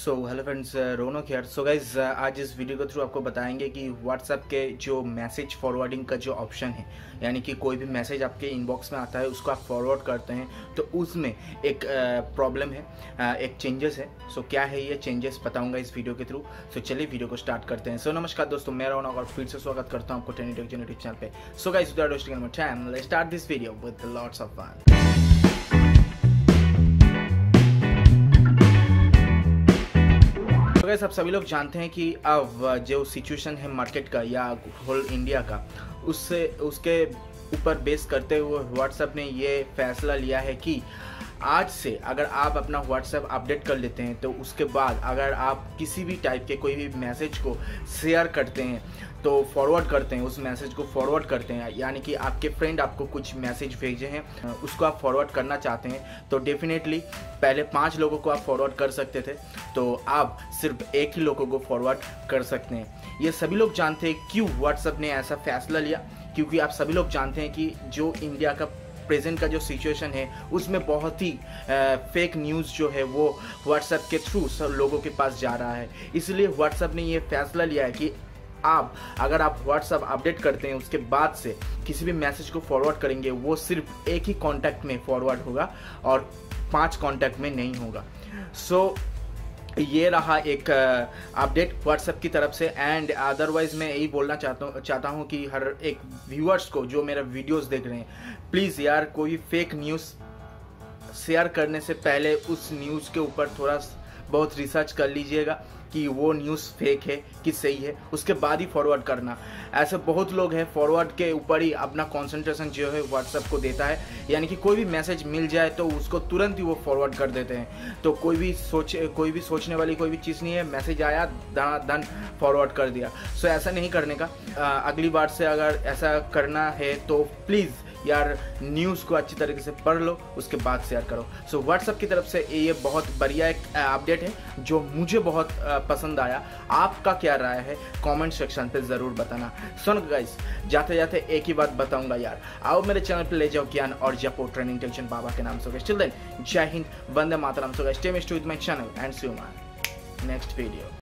So hello friends, Raunak here. So guys, आज इस video के थ्रू आपको बताएंगे कि व्हाट्सएप के जो मैसेज फॉरवर्डिंग का जो ऑप्शन है, यानी कि कोई भी मैसेज आपके इनबॉक्स में आता है उसको आप फॉरवर्ड करते हैं तो उसमें एक प्रॉब्लम है, एक चेंजेस है। सो क्या है ये चेंजेस बताऊंगा इस वीडियो के थ्रू। सो चलिए वीडियो को स्टार्ट करते हैं। सो नमस्कार दोस्तों, मैं रोनक और फिर से स्वागत करता हूँ आपको ट्रेनिंग टेक यूट्यूब चैनल पे। So guys, without wasting any more time, let's start this video with lots of fun. तो गाइस, आप सभी लोग जानते हैं कि अब जो सिचुएशन है मार्केट का या होल इंडिया का, उसके ऊपर बेस करते हुए व्हाट्सएप ने ये फैसला लिया है कि आज से अगर आप अपना व्हाट्सएप अपडेट कर लेते हैं तो उसके बाद अगर आप किसी भी टाइप के कोई भी मैसेज को शेयर करते हैं तो फॉरवर्ड करते हैं, उस मैसेज को फॉरवर्ड करते हैं, यानी कि आपके फ्रेंड आपको कुछ मैसेज भेजे हैं उसको आप फॉरवर्ड करना चाहते हैं तो डेफिनेटली पहले 5 लोगों को आप फॉरवर्ड कर सकते थे, तो आप सिर्फ एक ही लोगों को फॉरवर्ड कर सकते हैं। ये सभी लोग जानते हैं क्यों व्हाट्सएप ने ऐसा फैसला लिया, क्योंकि आप सभी लोग जानते हैं कि जो इंडिया का प्रेजेंट का जो सिचुएशन है उसमें बहुत ही फेक न्यूज़ जो है वो व्हाट्सएप के थ्रू सब लोगों के पास जा रहा है। इसलिए व्हाट्सएप ने ये फैसला लिया है कि अगर आप व्हाट्सएप अपडेट करते हैं उसके बाद से किसी भी मैसेज को फॉरवर्ड करेंगे वो सिर्फ एक ही कॉन्टैक्ट में फॉरवर्ड होगा और 5 कॉन्टैक्ट में नहीं होगा। सो ये रहा एक अपडेट व्हाट्सएप की तरफ से। एंड अदरवाइज मैं यही बोलना चाहता हूँ कि हर एक व्यूअर्स को जो मेरा वीडियोस देख रहे हैं, प्लीज़ यार कोई फेक न्यूज़ शेयर करने से पहले उस न्यूज़ के ऊपर थोड़ा बहुत रिसर्च कर लीजिएगा कि वो न्यूज़ फेक है कि सही है, उसके बाद ही फॉरवर्ड करना। ऐसे बहुत लोग हैं फॉरवर्ड के ऊपर ही अपना कंसंट्रेशन जो है व्हाट्सएप को देता है, यानी कि कोई भी मैसेज मिल जाए तो उसको तुरंत ही वो फॉरवर्ड कर देते हैं। तो कोई भी सोचने वाली कोई भी चीज़ नहीं है, मैसेज आया धन फॉरवर्ड कर दिया। सो ऐसा नहीं करने का। अगली बार से अगर ऐसा करना है तो प्लीज़ यार न्यूज़ को अच्छी तरीके से पढ़ लो, उसके बाद शेयर करो। सो व्हाट्सएप की तरफ से ये बहुत बढ़िया एक अपडेट है जो मुझे बहुत पसंद आया। आपका क्या राय है कमेंट सेक्शन पे ज़रूर बताना। सुन गाइस, जाते जाते एक ही बात बताऊंगा यार, आओ मेरे चैनल पे ले जाओ ज्ञान और जपो ट्रेनिंग टेंशन बाबा के नाम से। टिल देन, जय हिंद, वंदे मातरम। So guys, stay with my channel and see you in my next video.